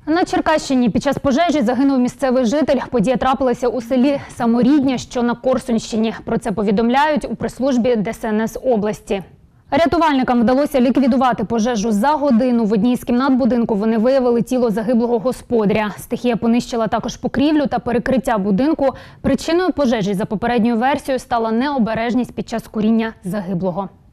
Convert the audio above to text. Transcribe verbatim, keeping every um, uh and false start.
На Черкащині під час пожежі загинув місцевий житель. Подія трапилася у селі Саморідня, що на Корсунщині. Про це повідомляють у прес-службі Де Се Ен Ес області. Рятувальникам вдалося ліквідувати пожежу за годину. В одній з кімнат будинку вони виявили тіло загиблого господаря. Стихія понищила також покрівлю та перекриття будинку. Причиною пожежі, за попередньою версією, стала необережність під час куріння загиблого.